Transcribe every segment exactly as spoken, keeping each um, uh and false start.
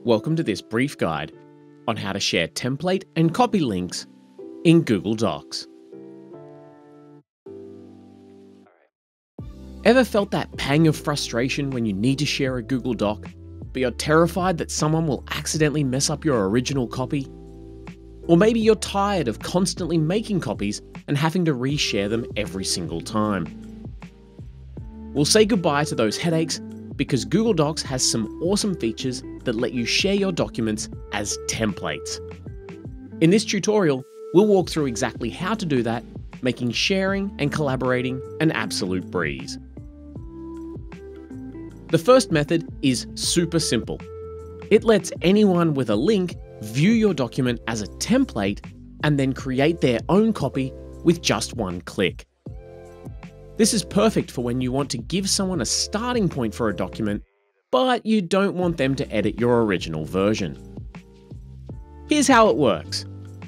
Welcome to this brief guide on how to share template and copy links in Google Docs. Ever felt that pang of frustration when you need to share a Google Doc, but you're terrified that someone will accidentally mess up your original copy? Or maybe you're tired of constantly making copies and having to reshare them every single time. We'll say goodbye to those headaches because Google Docs has some awesome features that let you share your documents as templates. In this tutorial, we'll walk through exactly how to do that, making sharing and collaborating an absolute breeze. The first method is super simple. It lets anyone with a link view your document as a template and then create their own copy with just one click. This is perfect for when you want to give someone a starting point for a document, but you don't want them to edit your original version. Here's how it works.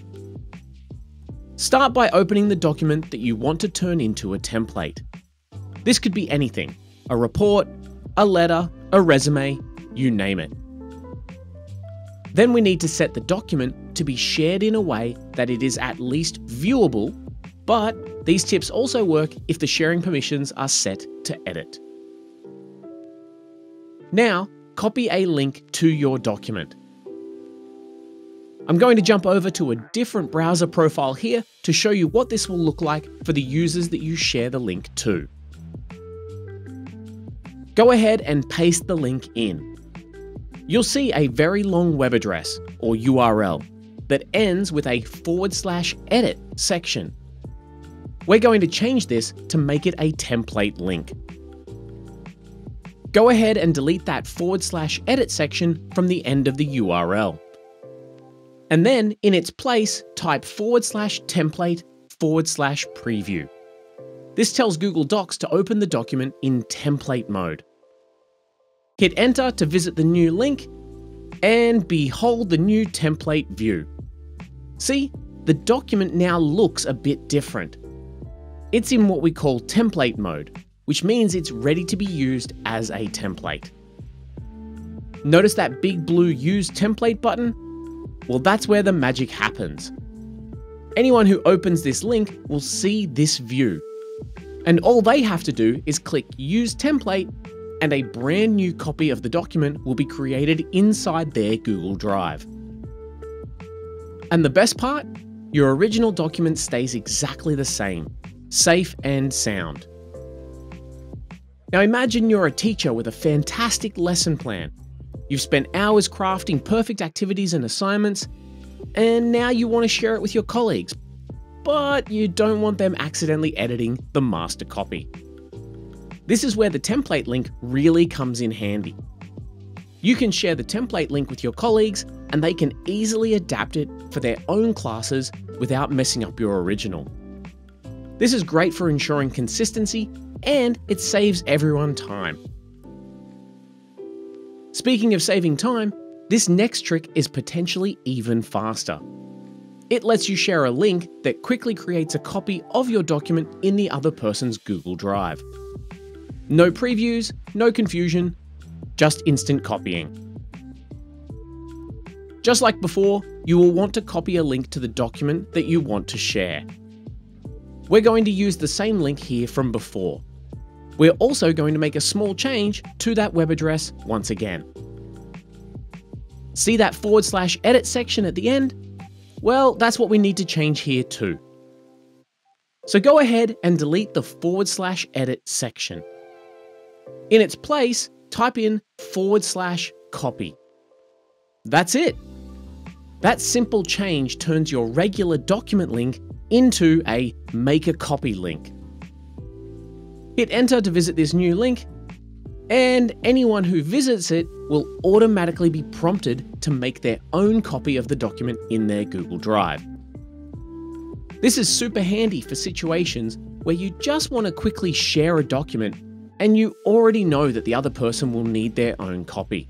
Start by opening the document that you want to turn into a template. This could be anything: a report, a letter, a resume, you name it. Then we need to set the document to be shared in a way that it is at least viewable, but these tips also work if the sharing permissions are set to edit. Now, copy a link to your document. I'm going to jump over to a different browser profile here to show you what this will look like for the users that you share the link to. Go ahead and paste the link in. You'll see a very long web address, or U R L, that ends with a forward slash edit section. We're going to change this to make it a template link. Go ahead and delete that forward slash edit section from the end of the U R L. And then, in its place, type forward slash template forward slash preview. This tells Google Docs to open the document in template mode. Hit enter to visit the new link, and behold the new template view. See, the document now looks a bit different. It's in what we call template mode, which means it's ready to be used as a template. Notice that big blue Use Template button? Well, that's where the magic happens. Anyone who opens this link will see this view, and all they have to do is click Use Template, and a brand new copy of the document will be created inside their Google Drive. And the best part? Your original document stays exactly the same, safe and sound. Now imagine you're a teacher with a fantastic lesson plan. You've spent hours crafting perfect activities and assignments, and now you want to share it with your colleagues, but you don't want them accidentally editing the master copy. This is where the template link really comes in handy. You can share the template link with your colleagues, and they can easily adapt it for their own classes without messing up your original. This is great for ensuring consistency, and it saves everyone time. Speaking of saving time, this next trick is potentially even faster. It lets you share a link that quickly creates a copy of your document in the other person's Google Drive. No previews, no confusion, just instant copying. Just like before, you will want to copy a link to the document that you want to share. We're going to use the same link here from before. We're also going to make a small change to that web address once again. See that forward slash edit section at the end? Well, that's what we need to change here too. So go ahead and delete the forward slash edit section. In its place, type in forward slash copy. That's it. That simple change turns your regular document link into a make a copy link. Hit enter to visit this new link, and anyone who visits it will automatically be prompted to make their own copy of the document in their Google Drive. This is super handy for situations where you just want to quickly share a document and you already know that the other person will need their own copy.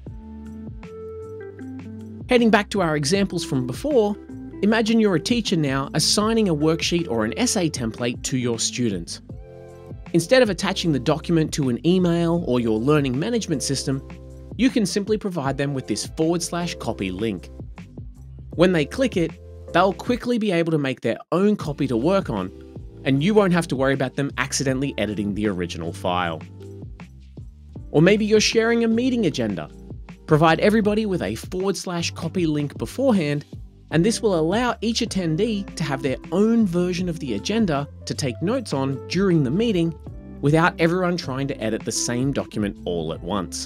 Heading back to our examples from before, imagine you're a teacher now assigning a worksheet or an essay template to your students. Instead of attaching the document to an email or your learning management system, you can simply provide them with this forward slash copy link. When they click it, they'll quickly be able to make their own copy to work on, and you won't have to worry about them accidentally editing the original file. Or maybe you're sharing a meeting agenda. Provide everybody with a forward slash copy link beforehand, and this will allow each attendee to have their own version of the agenda to take notes on during the meeting without everyone trying to edit the same document all at once.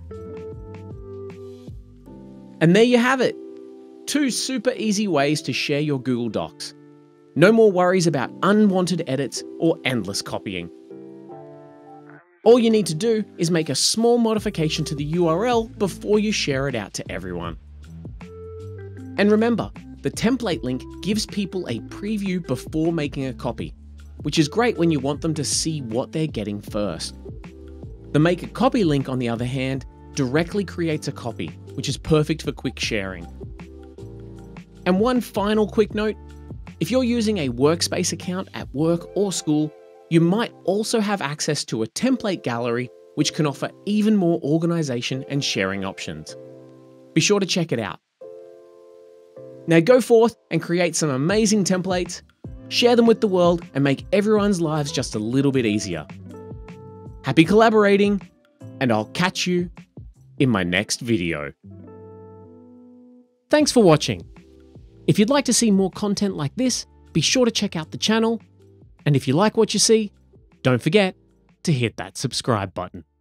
And there you have it. Two super easy ways to share your Google Docs. No more worries about unwanted edits or endless copying. All you need to do is make a small modification to the U R L before you share it out to everyone. And remember, the template link gives people a preview before making a copy, which is great when you want them to see what they're getting first. The Make a Copy link, on the other hand, directly creates a copy, which is perfect for quick sharing. And one final quick note, if you're using a workspace account at work or school, you might also have access to a template gallery which can offer even more organization and sharing options. Be sure to check it out. Now go forth and create some amazing templates, share them with the world, and make everyone's lives just a little bit easier. Happy collaborating, and I'll catch you in my next video. Thanks for watching. If you'd like to see more content like this, be sure to check out the channel. And if you like what you see, don't forget to hit that subscribe button.